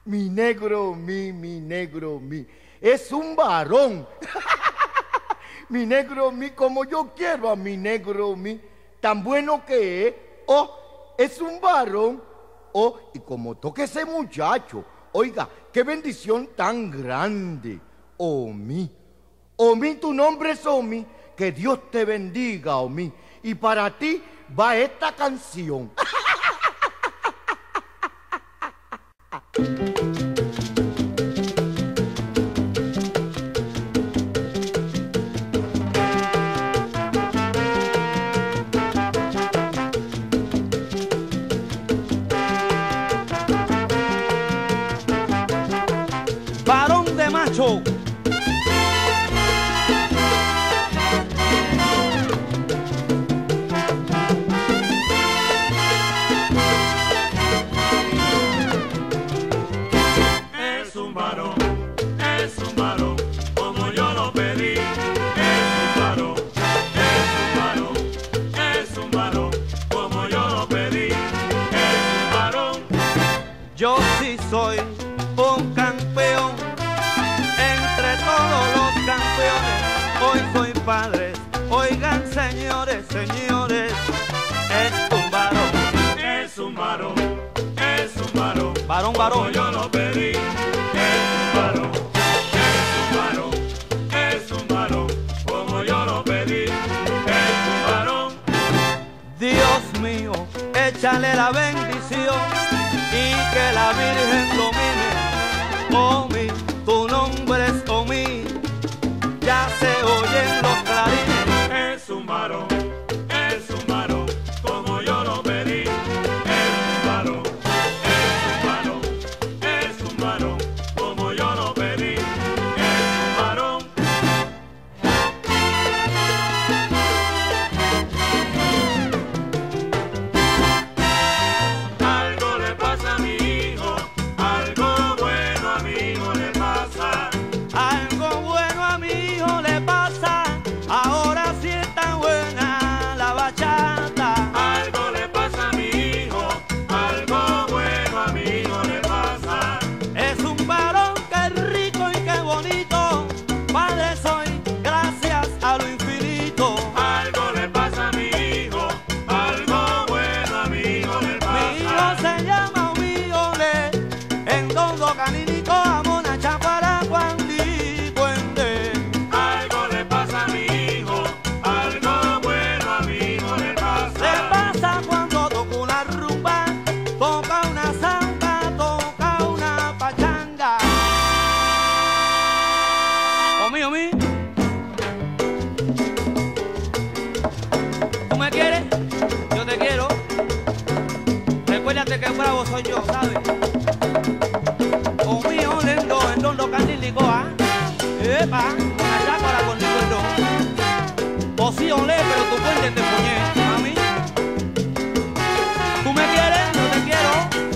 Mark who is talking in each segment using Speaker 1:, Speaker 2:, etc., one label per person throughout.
Speaker 1: Mi negro, mi negro, mi. Es un varón. Mi negro, mi, como yo quiero a mi negro, mi. Tan bueno que es. Oh, es un varón. Oh, y como toque ese muchacho. Oiga, qué bendición tan grande. Omi. Omi, tu nombre es Omi. Que Dios te bendiga, Omi. Y para ti va esta canción.
Speaker 2: Varón de macho.
Speaker 3: Es un varón, como yo lo pedí. Es un varón, es un varón, es un varón, como yo lo pedí. Es un varón.
Speaker 2: Yo sí soy un campeón entre todos los campeones. Hoy soy padre, oigan señores, señores, es un varón.
Speaker 3: Es un varón, es un varón,
Speaker 2: Varón,
Speaker 3: como
Speaker 2: varón.
Speaker 3: yo lo pedí. Es un varón, es un varón, es un varón, como yo lo pedí. Es un varón.
Speaker 2: Dios mío, échale la bendición y que la Virgen domine. Omi, tu nombre es Omi, ya se oyen los clarines.
Speaker 3: Es un varón, como yo lo pedí. Es un varón, es un varón, como yo lo pedí. Es un varón. Algo le pasa a mi hijo, algo bueno a mi hijo le pasa.
Speaker 2: Algo bueno a mi hijo le pasa, ahora sí está buena la bachata.
Speaker 3: Algo le pasa a mi hijo, algo bueno a mi hijo le pasa.
Speaker 2: Es un varón que es rico y que bonito, padre soy, gracias a lo infinito.
Speaker 3: Algo le pasa a mi hijo, algo bueno a mi hijo le
Speaker 2: Mi hijo
Speaker 3: pasa.
Speaker 2: se llama Omiole, en todo caninico, amona, chapara, cuandi, cuende.
Speaker 3: Algo le pasa a mi hijo, algo bueno a mi hijo le
Speaker 2: Le
Speaker 3: pasa.
Speaker 2: pasa cuando toca una rumba, toca una samba, toca una pachanga. Omi, ¿tú me quieres? Yo te quiero. Recuérdate que bravo soy yo, ¿sabes? Omi, lendo, en dondo canilicoa. Epa, con la chácara con licuendo. O sí, olé, pero tu puente te poñé, mami. ¿Tú me quieres? Yo te quiero.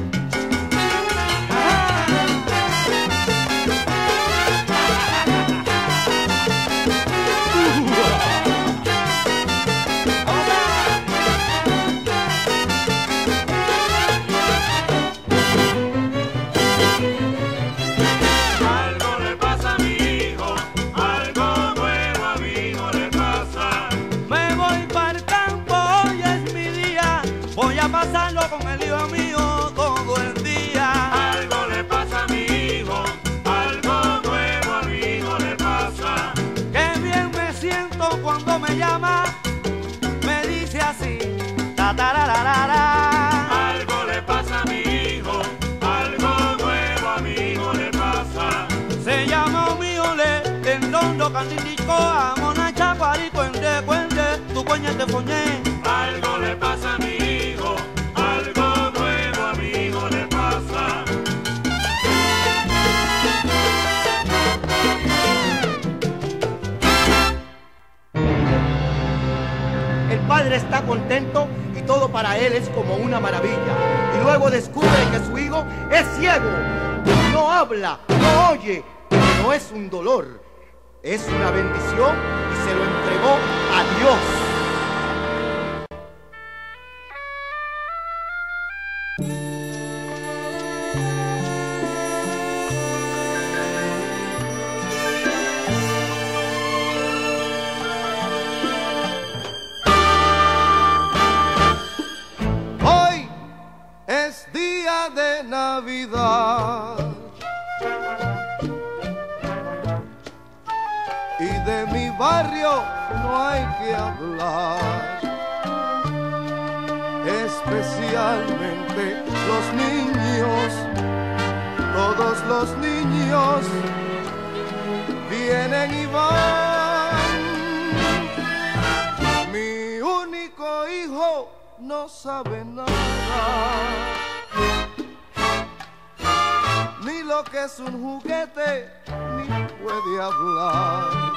Speaker 3: Algo le pasa a mi hijo, algo bueno a mi hijo le pasa.
Speaker 2: Me voy para el campo, hoy es mi día. Voy a pasarlo con el hijo mío todo el día.
Speaker 3: Algo le pasa a mi hijo, algo nuevo a mi hijo le pasa.
Speaker 2: Qué bien me siento cuando me llama. Me dice así, ta tarararara.
Speaker 3: Algo le pasa a mi hijo, algo nuevo a mi hijo le pasa.
Speaker 2: Se llama Omiole, en dondo candidico, amona chacuari, cuende, cuende, tu coña te foñé.
Speaker 3: Algo le pasa a mi hijo, algo nuevo a mi hijo le pasa.
Speaker 1: El padre está contento y todo para él es como una maravilla. Y luego descubre que su hijo es ciego. No habla, no oye, no es un dolor. Es una bendición y se lo entregó a Dios.
Speaker 4: día de Navidad. Y de mi barrio no hay que hablar, especialmente los niños, todos los niños vienen y van. Mi único hijo no sabe nada, ni lo que es un juguete, ni puede hablar.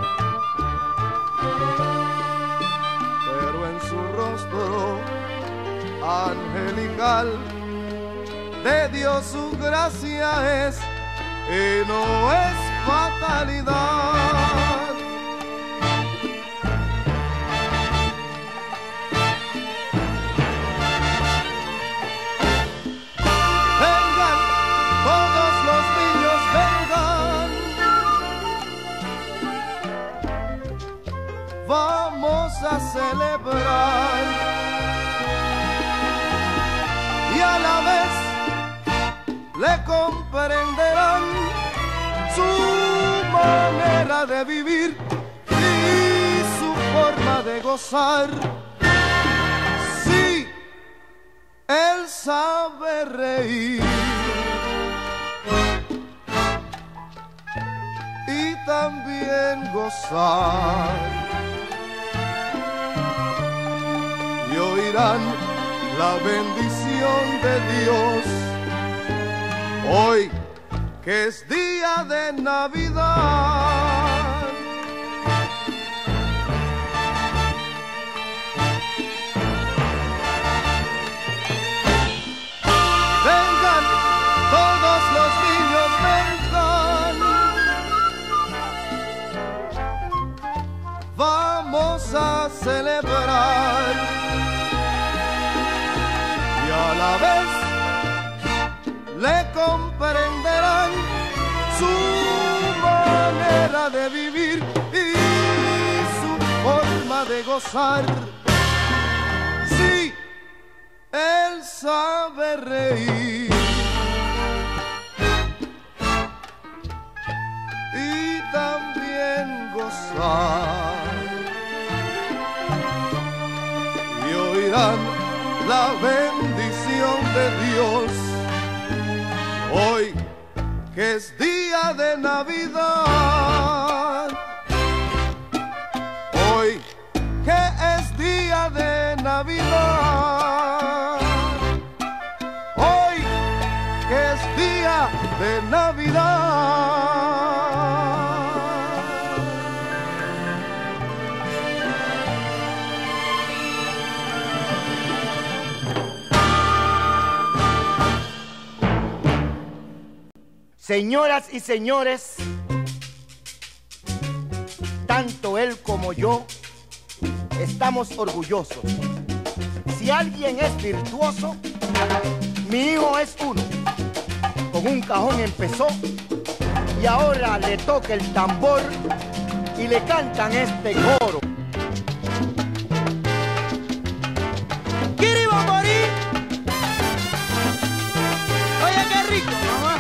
Speaker 4: Pero en su rostro angelical de Dios su gracia es, y no es fatalidad. Vengan, todos los niños vengan, vamos a celebrar y a la vez le comprenderán su manera de vivir y su forma de gozar. Sí, él sabe reír y también gozar, y oirán la bendición de Dios hoy, que es día de Navidad. Vengan, todos los niños vengan, vamos a celebrar y a la vez le comprenderán su manera de vivir y su forma de gozar. Sí, él sabe reír y también gozar, y oirán la bendición de Dios hoy, que es día de Navidad. Hoy, que es día de Navidad. Hoy, que es día de Navidad.
Speaker 1: Señoras y señores, tanto él como yo estamos orgullosos. Si alguien es virtuoso, mi hijo es uno. Con un cajón empezó y ahora le toca el tambor y le cantan este coro.
Speaker 2: ¡Kiribomborí! Oye, qué rico, mamá.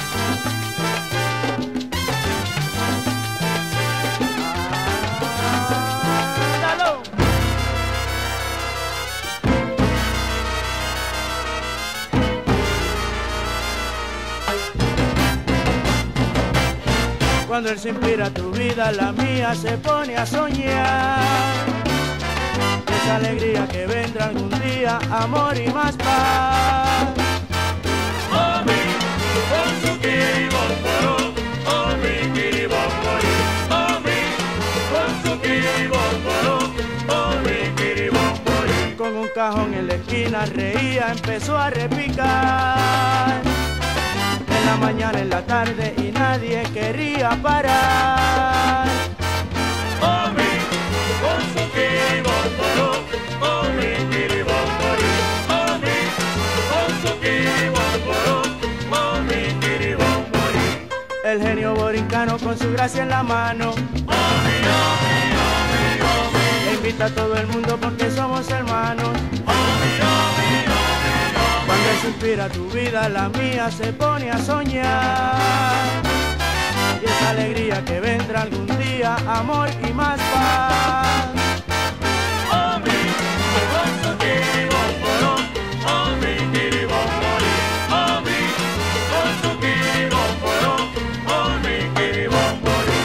Speaker 2: Cuando él se inspira tu vida, la mía se pone a soñar. Esa alegría que vendrá algún día, amor y más paz.
Speaker 3: Omi, con su kiribomboró, Omi, kiribomborí. Omi, con su kiribomboró, Omi, kiribomborí.
Speaker 2: Con un cajón en la esquina reía, empezó a repicar. En la mañana, en la tarde y nadie quería parar.
Speaker 3: Omi, con su kiribomboró, Omi, kiribomborí. Omi, con su kiribomboró, Omi, kiribomborí.
Speaker 2: El genio borincano con su gracia en la mano
Speaker 3: Omi, Omi, Omi, Omi.
Speaker 2: e invita a todo el mundo porque somos hermanos.
Speaker 3: Omi, Omi, Omi, Omi.
Speaker 2: Cuando él Eso inspira tu vida, la mía se pone a soñar. Y esa alegría que vendrá algún día, amor y más paz.
Speaker 3: Oh, mi, con su kiribomboró, oh, mi kiribomborí. Oh, mi, con su kiribomboró, oh, mi kiribomborí.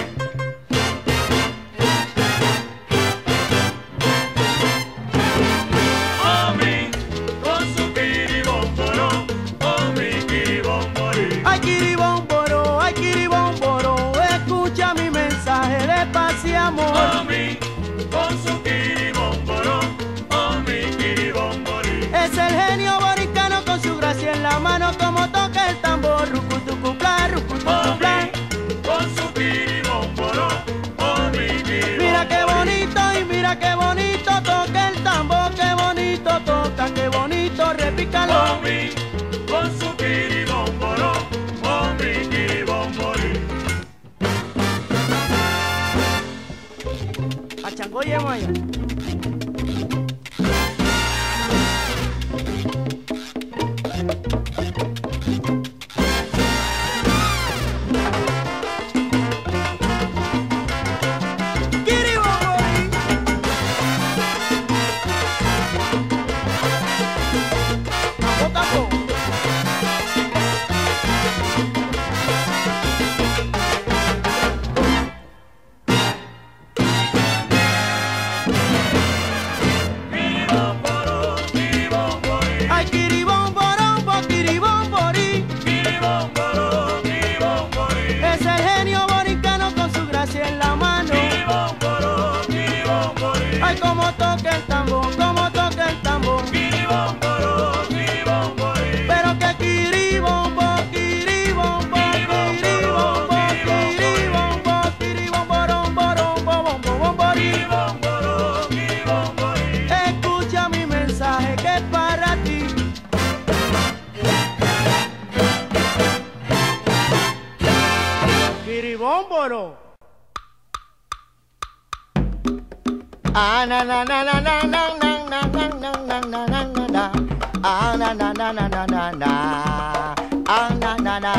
Speaker 3: Oh, mi, con su kiribomboró, oh, mi kiribomborí.
Speaker 2: Ay, kiribómboro, escucha mi mensaje de paz y amor.
Speaker 3: Oh, mi, con su kiribomboró, oh, mi kiribomborí.
Speaker 2: Es el genio boricano con su gracia en la mano, como toca el tambor, rucutucupla, rucutucupla.
Speaker 3: Con su kiribomboró, oh, mi kiribomborí.
Speaker 2: Mira qué bonito y mira qué bonito toca el tambor, qué bonito toca, qué bonito repícalo.
Speaker 3: Oh, mi, con su kiribomboró, oh, mi kiribomborí.
Speaker 2: A Chango y a Maya. Kiribómbori. Tambo, tambo.
Speaker 3: Kiribomboró, kiribomborí.
Speaker 2: Ay, kiribomborombo, kiribomborí.
Speaker 3: Kiribomboró, kiribomborí.
Speaker 2: Es el genio boricano con su gracia en la mano.
Speaker 3: Kiribomboró, kiribomborí.
Speaker 2: Ay, como toca el tambor, como toca el tambor.
Speaker 3: Kiribomboró, kiribomborí.
Speaker 2: Pero que kiribombo, kiribombo, kiribombo, kiribombo, kiribomboromborombobombori.
Speaker 3: Kiribomboró, kiribomborí.
Speaker 2: Escucha mi mensaje que es para ti. Kiribómboro.
Speaker 1: Ah, na na na na na na na na na na na na na na na. Ah, na na na na na na na. Ah, na na na.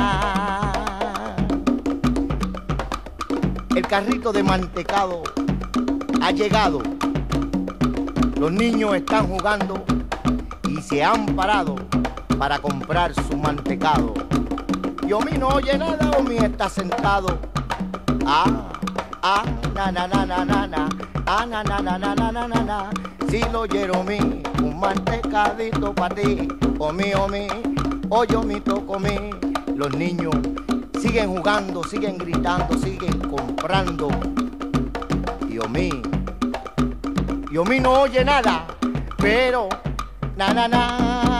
Speaker 1: El carrito de mantecado ha llegado. Los niños están jugando y se han parado para comprar su mantecado. Y Omi no oye nada, Omi está sentado. Na na na na na na. Ah, na na na na na na na na. Si lo oyeron mi, un mantecadito para ti. Omi, Omi, oye Omi, toco mi. Los niños siguen jugando, siguen gritando, siguen comprando. Y Omi no oye nada, pero na na na.